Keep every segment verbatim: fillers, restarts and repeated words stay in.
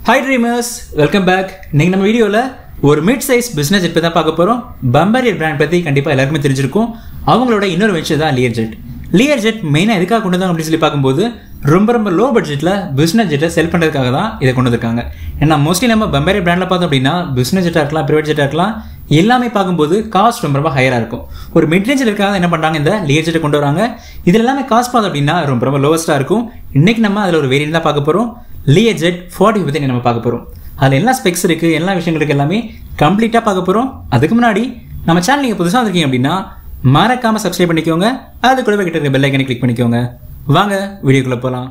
Hi dreamers, welcome back. இன்னைக்கு நம்ம வீடியோல ஒரு மிட் சைஸ் பிசினஸ் ஜெட் பத்தி தான் பார்க்க போறோம். Bombardier பிராண்ட் பத்தி கண்டிப்பா எல்லாருக்கும் தெரிஞ்சிருக்கும். அவங்களோட இன்னொரு வெஞ்சர் தான் Learjet. Learjet மெயினா எதுக்காக கொண்டு வந்தாங்க அப்படின்னு சொல்லி பார்க்கும்போது ரொம்ப ரொம்ப லோ பட்ஜெட்ல பிசினஸ் ஜெட்டை செல் பண்றதுக்காக தான் இதை கொண்டு வந்திருக்காங்க. ஏன்னா மோஸ்ட்லி நம்ம Bombardier பிராண்ட்ல பார்த்தோம் அப்படின்னா பிசினஸ் ஜெட்டா இருக்கலாம், பிரைவேட் ஜெட்டா இருக்கலாம், எல்லாமே பார்க்கும்போது காஸ்ட் ரொம்ப ரொம்ப ஹையரா இருக்கும். ஒரு மிட் ரேஞ்சில் இருக்காங்க என்ன பண்றாங்க, இந்த Learjet கொண்டு வராங்க. இதுல எல்லாமே காஸ்ட் பார்த்தோம் அப்படின்னா ரொம்ப ரொம்ப லோவஸ்டா இருக்கும். இன்னைக்கு நம்ம அதுல ஒரு வேரியன்ட் தான் பார்க்க போறோம். Learjet forty பத்தி நம்ம பார்க்க போறோம். அதுல எல்லா ஸ்பெக்ஸ் இருக்கு, எல்லா விஷயங்கள் இருக்கு, எல்லாமே கம்ப்ளீட்டா பார்க்க போறோம். அதுக்கு முன்னாடி நம்ம சேனல் நீங்க புதுசா வந்திருக்கீங்க அப்படின்னா மறக்காம சப்ஸ்கிரைப் பண்ணிக்கோங்க. அது கூடவே கிட்ட இருக்க பெல் ஐகானை கிளிக் பண்ணிக்கோங்க. வாங்க வீடியோக்குள்ள போலாம்.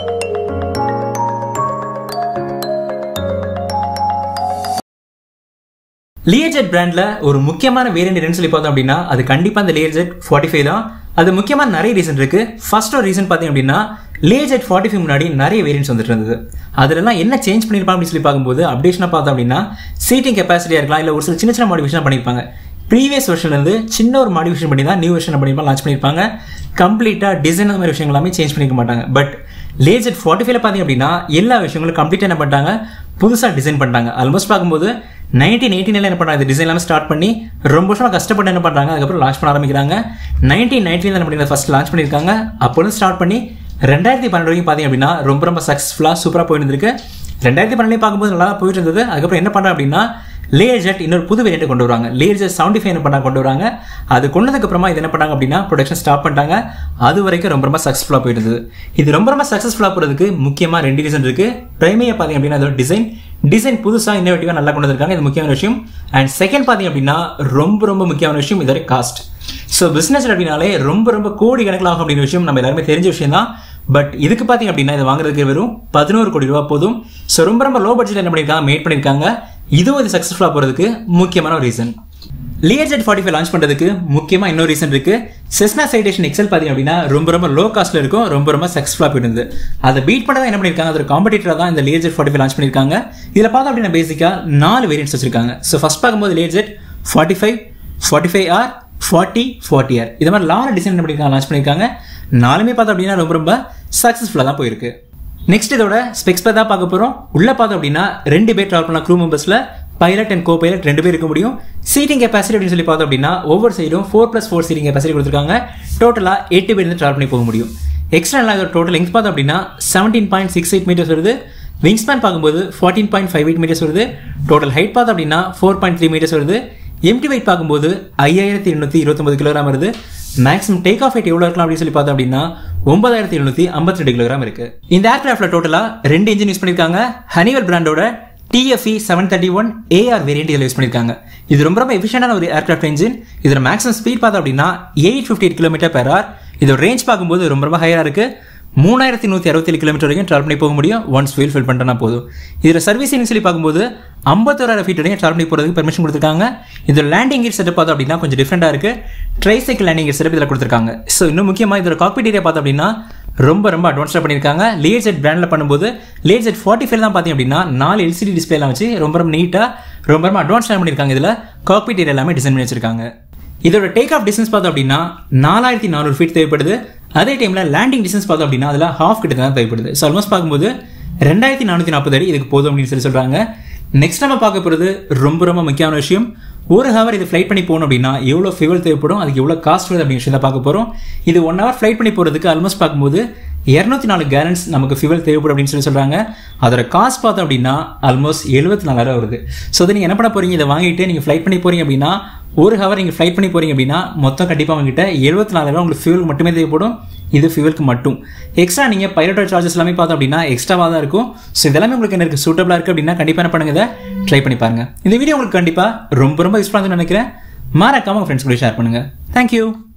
Learjet பிராண்ட்ல ஒரு முக்கியமான வேரியன்ட் என்னன்னு சொல்லி பார்த்தோம் அப்படின்னா அது கண்டிப்பா இந்த Learjet forty-five தான். அது முக்கியமா நிறைய ரீசன் இருக்கு. ஃபர்ஸ்ட் ஒரு ரீசன் பாத்தீங்க அப்படின்னா Learjet forty-five முன்னாடி நிறைய வேரியன்ட்ஸ் வந்துட்டு இருந்தது. அதுலலாம் என்ன சேஞ்ச் பண்ணிருப்பாங்க அப்படின்னு சொல்லி பார்க்கும்போது அப்டேஷனா பார்த்தோம் அப்படின்னா சீட்டிங் கெப்பாசிட்டியா இருக்கலாம், இல்ல ஒரு சில சின்ன சின்ன மாடிஃபிகேஷன் பண்ணிருப்பாங்க. ப்ரீவியஸ் வெர்ஷன்ல இருந்து சின்ன ஒரு மாடிஃபிகேஷன் பண்ணி தான் நியூ வெர்ஷன் பண்ணி லான்ச் பண்ணிருப்பாங்க. கம்ப்ளீட்டா டிசைன் அந்த மாதிரி விஷயங்கள் எல்லாமே சேஞ்ச் பண்ணிக்க மாட்டாங்க. பட் Learjet forty-five பாத்தீங்க அப்படின்னா எல்லா விஷயங்களும் கம்ப்ளீட்டா என்ன பண்ணிட்டாங்க, புதுசா டிசைன் பண்ணிட்டாங்க. ஆல்மோஸ்ட் பார்க்கும்போது நைன்டீன் எயிட்டின்ல என்ன பண்றாங்க, இந்த டிசைன் எல்லாமே ஸ்டார்ட் பண்ணி ரொம்ப வருஷமா கஷ்டப்பட்டு என்ன பண்றாங்க, அதுக்கப்புறம் லான்ச் பண்ண ஆரம்பிக்கிறாங்க. நைன்டீன் நைன்டீன்ல என்ன பண்ணி ஃபர்ஸ்ட் லான்ச் பண்ணிருக்காங்க. அப்போ ஸ்டார்ட் பண்ணி ரெண்டாயிரத்தி பன்னெண்டு வரைக்கும் பாத்தீங்க அப்படின்னா ரொம்ப ரொம்ப சக்சஸ்ஃபுல்லா சூப்பரா போயிட்டு இருக்கு. ரெண்டாயிரத்தி பன்னெண்டு பார்க்கும்போது நல்லா போயிட்டு இருந்தது. அதுக்கப்புறம் என்ன பண்றாங்க அப்படின்னா Learjet இன்னொரு புது வேரியன்ட் கொண்டு வராங்க. Learjet seventy-five என்ன பண்ணா கொண்டு வராங்க. அது கொண்டதுக்கு அப்புறமா இது என்ன பண்ணாங்க அப்படின்னா ப்ரொடக்ஷன் ஸ்டாப் பண்ணிட்டாங்க. அது வரைக்கும் ரொம்ப ரொம்ப சக்சஸ்ஃபுல்லா போயிட்டு இருந்தது. இது ரொம்ப ரொம்ப சக்சஸ்ஃபுல்லா போறதுக்கு முக்கியமா ரெண்டு ரீசன் இருக்கு. பிரைமரியா பாத்தீங்க அப்படின்னா அதோட டிசைன் டிசைன் புதுசா இன்னோவேட்டிவா நல்லா கொண்டு வந்திருக்காங்க. இது முக்கியமான விஷயம். அண்ட் செகண்ட் பாத்தீங்க அப்படின்னா ரொம்ப ரொம்ப முக்கியமான விஷயம் இதோட காஸ்ட். ஸோ பிசினஸ் அப்படின்னாலே ரொம்ப ரொம்ப கோடி கணக்கில் ஆகும் அப்படின்ற விஷயம் நம்ம எல்லாருமே தெரிஞ்ச விஷயம் தான். பட் இதுக்கு பாத்தீங்க அப்படின்னா இதை வாங்குறதுக்கு வெறும் பதினோரு கோடி ரூபாய் போதும். ஸோ ரொம்ப ரொம்ப லோ பட்ஜெட் என்ன பண்ணிருக்காங்க, மேட் பண்ணிருக்காங்க. இதுவும் இது சக்சஸ்ஃபுல்லா போறதுக்கு முக்கியமான ஒரு ரீசன். Learjet forty-five லான்ச் பண்றதுக்கு முக்கியமா இன்னொரு ரீசன் இருக்கு. Cessna Citation X L பாத்தீங்க அப்படின்னா ரொம்ப ரொம்ப லோ காஸ்ட்ல இருக்கும், ரொம்ப ரொம்ப சக்சஸ்ஃபுல்லா போயிடுது. அதை பீட் பண்ணதான் என்ன பண்ணிருக்காங்க, அதோட காம்படிட்டரா தான் இந்த Learjet forty-five லான்ச் பண்ணிருக்காங்க. இதுல பார்த்தோம் அப்படின்னா பேசிக்கா நாலு வேரியன்ட்ஸ் வச்சிருக்காங்க. ஸோ ஃபர்ஸ்ட் பார்க்கும்போது Learjet forty-five, forty-five R, forty, forty R இது மாதிரி நாலு டிசைன் என்ன பண்ணிருக்காங்க, லான்ச் பண்ணிருக்காங்க. நாலுமே பார்த்தோம் அப்படின்னா ரொம்ப ரொம்ப சக்சஸ்ஃபுல்லா தான் போயிருக்கு. நெக்ஸ்ட் இதோட ஸ்பெக்ஸ் பத்தி தான் பார்க்க போறோம். உள்ள பார்த்தோம் அப்படின்னா ரெண்டு பேர் டிராவல் பண்ணலாம். க்ரூ மெம்பர்ஸ்ல பைலட் அண்ட் கோ பைலட் ரெண்டு பேர் இருக்க முடியும். சீட்டிங் கெப்பாசிட்டி அப்படின்னு சொல்லி பார்த்தோம் அப்படின்னா ஒவ்வொரு சைடும் four plus four seating capacity கொடுத்துருக்காங்க. டோட்டலா எட்டு பேர் இருந்து டிராவல் பண்ணி போக முடியும். எக்ஸ்ட்ரா இதோட டோட்டல் லெங்த் பார்த்தோம் அப்படின்னா seventeen point six eight metres வருது. விங் ஸ்பேன் பார்க்கும்போது fourteen point five eight metres வருது. டோட்டல் ஹைட் பார்த்தோம் அப்படின்னா ஃபோர் பாயிண்ட் த்ரீ மீட்டர்ஸ் வருது. எம்டி வெயிட் பார்க்கும்போது ஐயாயிரத்தி எண்ணூத்தி இருபத்தி கிலோகிராம் வருது. மேக்ஸிமம் டேக் ஆஃப் வெயிட் எவ்வளவு இருக்கலாம் அப்படின்னு சொல்லி பார்த்தோம் அப்படின்னா ஒன்பதாயிரத்தி எழுநூத்தி ஐம்பத்தி ரெண்டு கிலோகிராம் இருக்கு. இந்த ஏர்கிராஃப்ட்ல டோட்டலா ரெண்டு இன்ஜின் யூஸ் பண்ணிருக்காங்க. ஹனிவெல் பிராண்டோட T F E seven thirty-one A R variant இதில் யூஸ் பண்ணிருக்காங்க. இது ரொம்ப ரொம்ப எஃபிஷியன்டான ஒரு ஏர்கிராஃப்ட் இன்ஜின். இதோட மேக்ஸிமம் ஸ்பீட் பார்த்தோம் அப்படின்னா eight fifty eight kilometre per hour. இதோட ரேஞ்ச் பார்க்கும்போது ரொம்ப ரொம்ப ஹையா இருக்கு. மூணாயிரத்தி நூத்தி அறுபத்தி ஏழு கிலோமீட்டர் வரைக்கும் டிராவல் பண்ணி போக முடியும். ஒன்ஸ் ஃபியூல் ஃபில் பண்ணா போதும். இதுல சர்வீசிங் சொல்லி பார்க்கும்போது ஐம்பத்தோராயிரம் ஃபீட் வரைக்கும் டிராவல் பண்ணி போறதுக்கு பெர்மிஷன் கொடுத்துருக்காங்க. இதோட லேண்டிங் கியர் செட்டப் பார்த்தோம் அப்படின்னா கொஞ்சம் டிஃப்ரெண்டா இருக்கு. ட்ரைசைக்கிள் லேண்டிங் கியர் செட்டப் இதில் கொடுத்துருக்காங்க. ஸோ இன்னும் முக்கியமா இதோட காக்பிட் ஏரியா பார்த்தோம் அப்படின்னா ரொம்ப ரொம்ப அட்வான்ஸ்டா பண்ணிருக்காங்க. Learjet பிராண்ட்ல பண்ணும்போது Learjet forty-five தான் பாத்தீங்க அப்படின்னா நாலு L C D டிஸ்பிளே எல்லாம் வச்சு ரொம்ப ரொம்ப நீட்டா ரொம்ப ரொம்ப அட்வான்ஸ்டா பண்ணிருக்காங்க. இதுல காக்பிட் ஏரியா எல்லாமே டிசைன் பண்ணி வச்சிருக்காங்க. இதோட டேக் ஆஃப் டிஸ்டன்ஸ் பார்த்தோம் அப்படின்னா நாலாயிரத்தி நானூறு ஃபீட் தேவைப்படுது. அதே டைம்ல லேண்டிங் டிஸ்டன்ஸ் பார்த்தோம் அப்படின்னா அதுல ஹாஃப் கிட்ட தான் தேவைப்படுது. ஸோ ஆல்மோஸ்ட் பார்க்கும்போது ரெண்டாயிரத்தி நானூத்தி நாற்பது அடி இதுக்கு போதும் அப்படின்னு சொல்லி சொல்றாங்க. நெக்ஸ்ட் நம்ம பார்க்க போறது ரொம்ப ரொம்ப முக்கியமான விஷயம். ஒரு ஹவர் இது ஃபிளைட் பண்ணி போகணும் அப்படின்னா எவ்வளோ ஃபியூல் தேவைப்படும், அதுக்கு எவ்வளோ காஸ்ட் வருது அப்படின்னு சொல்லி பார்க்க போறோம். இது ஒன் ஹவர் ஃபிளைட் பண்ணி போறதுக்கு ஆல்மோஸ்ட் பார்க்கும்போது இருநூத்தி நாலு கேலன்ஸ் நமக்கு ஃபியூல் தேவைப்படும் அப்படின்னு சொல்லி சொல்றாங்க. அதோட காஸ்ட் பார்த்தோம் அப்படின்னா ஆல்மோஸ்ட் எழுபத்தி நாலாயிரம் வருது. ஸோ நீங்க என்ன பண்ண போறீங்க, இதை வாங்கிட்டு நீங்க ஃபிளைட் பண்ணி போறீங்க அப்படின்னா ஒரு ஹவர் நீங்க ஃபிளைட் பண்ணி போறீங்க அப்படின்னா மொத்தம் கண்டிப்பா உங்ககிட்ட எழுபத்தி நாலாயிரம் உங்களுக்கு ஃபியூல் மட்டுமே தேவைப்படும். இது ஃபியூலுக்கு மட்டும். எக்ஸ்ட்ரா நீங்க பைலட்டோட சார்ஜஸ் எல்லாமே பார்த்தோம் அப்படின்னா எக்ஸ்ட்ராவா தான் இருக்கும். ஸோ இதெல்லாமே உங்களுக்கு என்ன இருக்கு, சூட்டபிளா இருக்கு அப்படின்னா கண்டிப்பா என்ன பண்ணுங்க, இதை ட்ரை பண்ணி பாருங்க. இந்த வீடியோ உங்களுக்கு கண்டிப்பா ரொம்ப ரொம்ப யூஸ்ஃபுல்லா நினைக்கிறேன். மறக்காம உங்க ஃப்ரெண்ட்ஸ் கூட ஷேர் பண்ணுங்க. தேங்க்யூ.